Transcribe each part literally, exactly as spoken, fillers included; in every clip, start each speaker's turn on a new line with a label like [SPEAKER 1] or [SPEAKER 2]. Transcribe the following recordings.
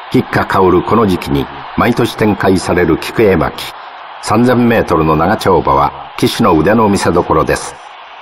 [SPEAKER 1] 菊花香るこの時期に毎年展開される菊絵巻。さんぜんメートルの長丁場は騎手の腕の見せ所です。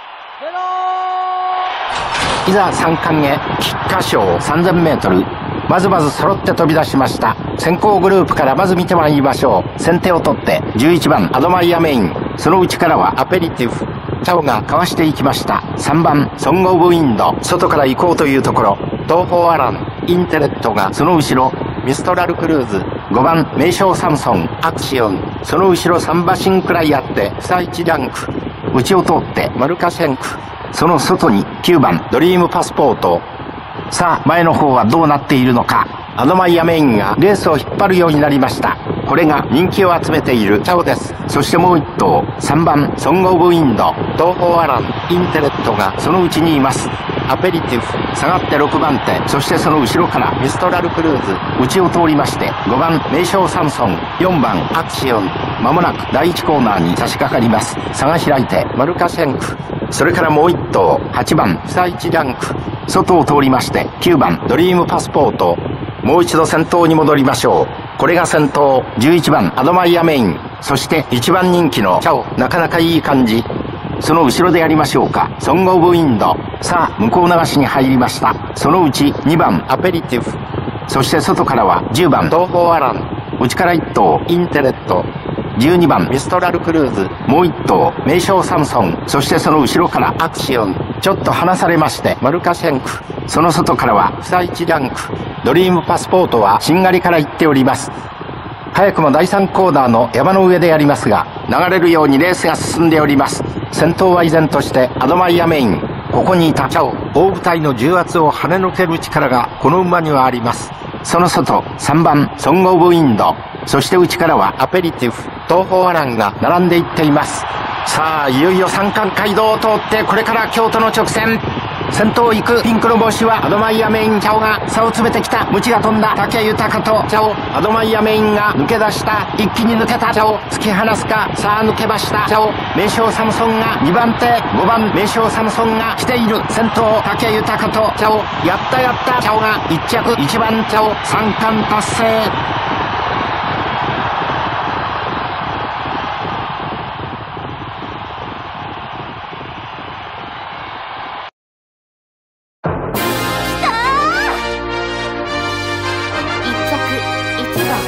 [SPEAKER 1] いざ三冠へ菊花賞さんぜんメートル。まずまず揃って飛び出しました。先行グループからまず見てまいりましょう。先手を取ってじゅういちばんアドマイヤメイン、その内からはアペリティフチャオがかわしていきました。さんばんソングオブウィンド、外から行こうというところ、東方アラン、インテレットがその後ろ、ミストラルクルーズ、ごばん名将サムソン、アクシオン、その後ろさん馬身くらいあってフサイチランク、内を通ってマルカシェンク、その外にきゅうばんドリームパスポート。さあ前の方はどうなっているのか。アドマイヤメインがレースを引っ張るようになりました。これが人気を集めているチャオです。そしてもう一頭さんばんソングオブウィンド、東方アラン、インテレットがそのうちにいます。アペリティフ下がってろくばん手、そしてその後ろからミストラルクルーズ、内を通りましてごばん名将サムソン、よんばんアクシオン、まもなくだいいちコーナーに差し掛かります。差が開いてマルカシェンク、それからもう一頭はちばんフサイチランク、外を通りましてきゅうばんドリームパスポート。もう一度先頭に戻りましょう。これが先頭じゅういちばんアドマイヤメイン、そしていちばん人気のチャオ、なかなかいい感じ。その後ろでやりましょうか。ソングオブウィンド、さあ向こう流しに入りました。そのうちにばんアペリティフ、そして外からはじゅうばん東方アラン、内からいっ頭インテレット、じゅうにばんミストラルクルーズ、もういっ頭名将サムソン、そしてその後ろからアクシオン、ちょっと離されましてマルカシェンク、その外からはフサイチランク、ドリームパスポートはしんがりから行っております。早くもだいさんコーナーの山の上でやりますが、流れるようにレースが進んでおります。先頭は依然としてアドマイヤメイン、ここにいたチャオ、大舞台の重圧を跳ね抜ける力がこの馬にはあります。その外さんばんソングオブウィンド、そして内からはアペリティフ、東方アランが並んでいっています。さあいよいよ三冠街道を通ってこれから京都の直線。先頭を行くピンクの帽子はアドマイヤメイン、チャオが差を詰めてきた。ムチが飛んだ竹豊とチャオ、アドマイヤメインが抜け出した。一気に抜けたチャオ、突き放すか。さあ抜けましたチャオ、名将サムソンがにばん手、ごばん名将サムソンが来ている。先頭竹豊とチャオ、やったやったチャオがいっ着、いちばんチャオ、三冠達成。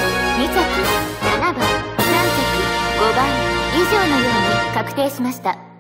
[SPEAKER 2] ななばん、さん着、ごばん以上のように確定しました。